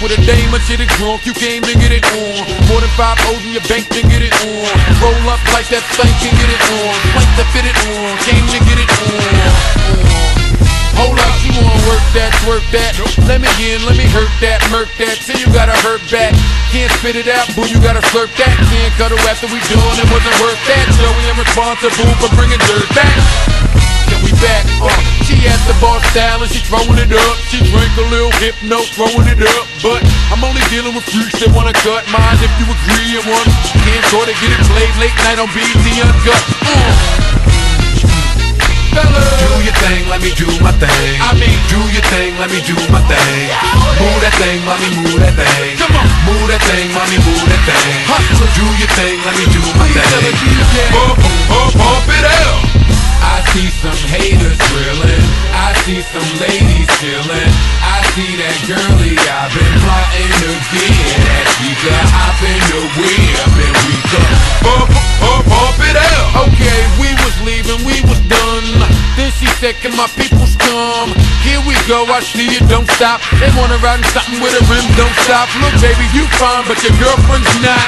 with a dame, but shit is drunk. You came to get it on. More than 5 O's in your bank to get it on. Roll up like that thing can get it on. Like to fit it on. Came to get it on. Hold up, you wanna work that, twerk that. Let me in, let me hurt that, murk that. Till you gotta hurt back. Can't spit it out, boo, you gotta slurp that. Can't cut her after we done, it wasn't worth that. So we ain't responsible for bringing dirt back. Then we back, she at the bar style and she throwing it up. She drink a little hypno, throwing it up. But I'm only dealing with freaks that wanna cut mine. If you agree at once, can't go to get it played late night on BT Uncut. Fellas, do your thing, let me do my thing. I mean, do your thing, let me do my thing. Move that thing, mommy, move that thing. Come on, move that thing, mommy, move that thing. Hustler, do your thing, let me do my thing. Pump it out. I see some haters drilling. I see some ladies chilling. I see that girlie I've been plotting to get. That she could hop in the whip and we could pump it out. Okay, we was leaving, we was done. Then she said, can my peoples come? Here we go, I see you, don't stop. They wanna ride in something with a rim, don't stop. Look baby, you fine, but your girlfriend's not.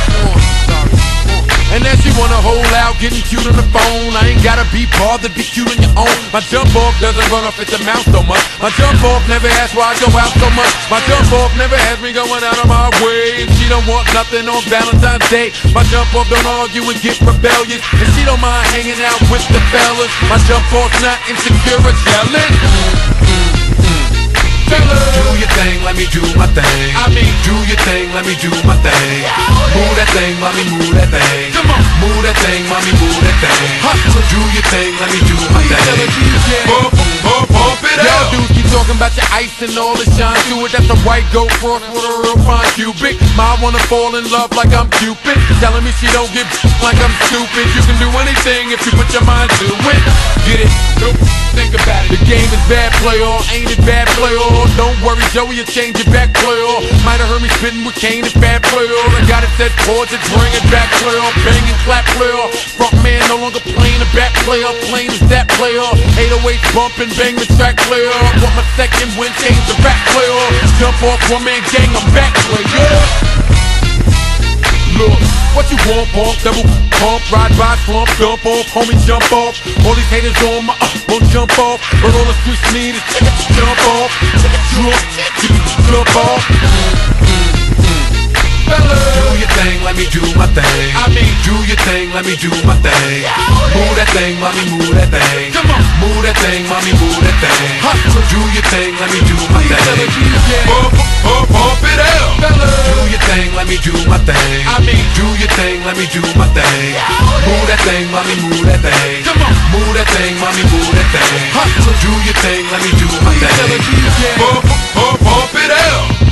And then she wanna hold out, getting cute on the phone. I ain't gotta be bothered, be cute on your own. My jump off doesn't run off at the mouth so much. My jump off never asks why I go out so much. My jump off never has me going out of my way. And she don't want nothing on Valentine's Day. My jump off don't argue and get rebellious. And she don't mind hanging out with the fellas. My jump off's not insecure or jealous. Do your thing, let me do my thing. I mean, do your thing, let me do my thing. Move that thing, mommy, move that thing. Come on, move that thing, mommy, move that thing. Hustler, do your thing, let me do my thing. Pump it out. Y'all dudes keep talking about your ice and all the shine to it. That's a white goat cross with a real fine cubic. Ma wanna fall in love like I'm Cupid, telling me she don't give like I'm stupid. You can do anything if you put your mind to it. Get it? Nope. Think about it. The game is bad, play on. Ain't it bad, play on? Don't worry, Joey, you'll change it back, play on. Might have heard me spitting with Kane and bad, play on. I got it set chords and bring it back, play on. Bang and clap, play on. Front man no longer playing the back, play on. Plain as that, play on. 808 bump and bang the track, play on. Want my second win, change the back, play on. Jump off, one man gang, I'm back, play on. Look, what you want, pump, double pump, ride by, slump, dump off, homie, jump off. All these haters on my won't jump off, but all the streets need is jump off, jump off. Do your thing, let me do my thing. I mean, do your thing, let me do my thing. Move that thing, mommy, move that thing. Come on, move that thing, mommy, move that thing. Hustler, do your thing, let me do my thing. Pump it out. Do your thing, let me do my thing. I mean, do your thing, let me do my thing. Move that thing, mommy, move that thing. Come on, move that thing, mommy, move that thing. Hustler, do your thing, let me do my thing. Pump it out.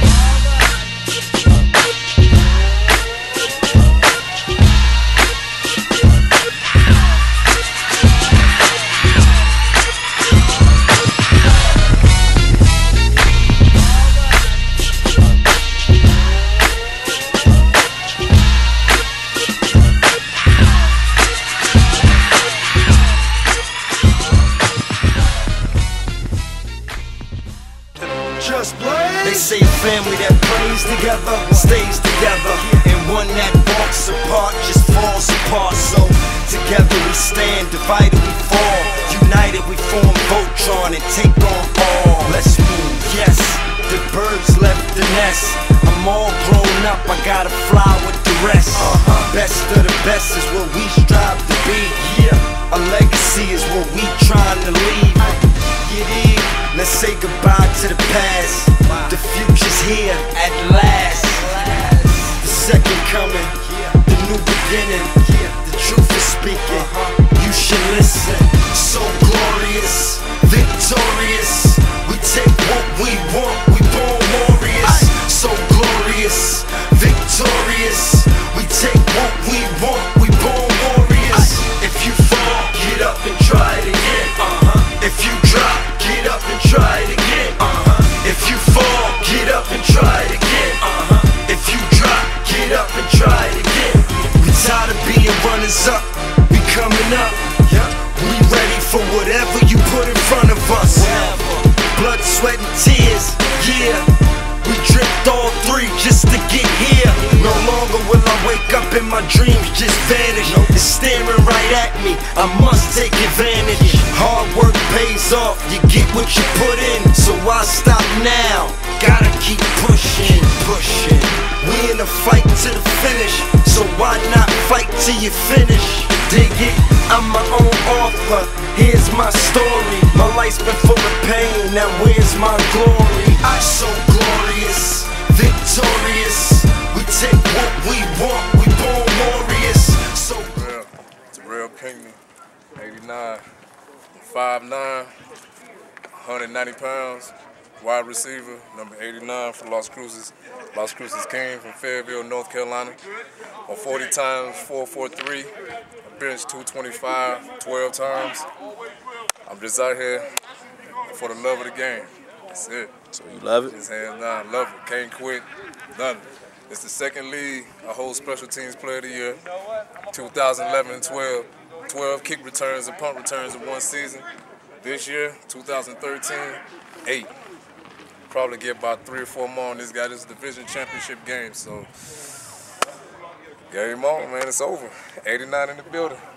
They say a family that prays together stays together, and one that walks apart just falls apart. So together we stand, divided we fall, united we form Voltron and take on all. Let's move, yes, the birds left the nest. I'm all grown up, I gotta fly with the rest. Best of the best is what we strive to be. Yeah, a legacy is what we trying to leave. Let's say goodbye to the past. The future's here at last. The second coming, the new beginning. The truth is speaking, you should listen. So glorious, victorious. We take what we want, we born warriors. So glorious, victorious. We take what we want, we born warriors. If you fall, get up and try it again. If you drop, get up and try it again. If you fall, get up and try it again. If you drop, get up and try it again. We tired of being runners up, we coming up. We ready for whatever you put in front of us. Blood, sweat, and tears, yeah. We dripped all 3 just to get here. No longer will I wake up and my dreams just vanish. It's staring right at me, I must take advantage. Hard work pays off, you get what you put in. So why stop now? Gotta keep pushing, pushing. We in a fight to the finish, so why not fight till you finish? Dig it, I'm my own author, here's my story. My life's been full of pain, now where's my glory? I'm so glorious, victorious. We take what we want, we born warriors. So Terrell Pinckney, 89, 5'9", 190 pounds. Wide receiver, number 89 for Las Cruces. Las Cruces King from Fayetteville, North Carolina. On 40 times, 443. I benched 225, 12 times. I'm just out here for the love of the game. That's it. So you love it? Just hands down, love it. Can't quit, nothing. It's the second league I hold Special Teams Player of the Year. 2011 and 12. 12 kick returns and punt returns in one season. This year, 2013, 8. Probably get about 3 or 4 more on this guy. This is the division championship game, so game on, man. It's over. 89 in the building.